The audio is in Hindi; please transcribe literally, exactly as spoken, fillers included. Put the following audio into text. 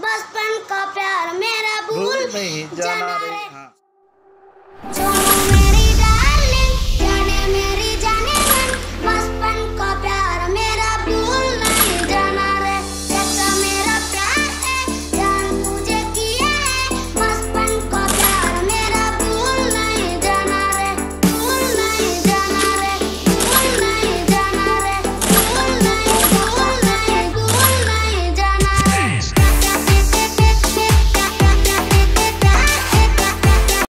बचपन का प्यार मेरा भूल नहीं जाना रे। हाँ।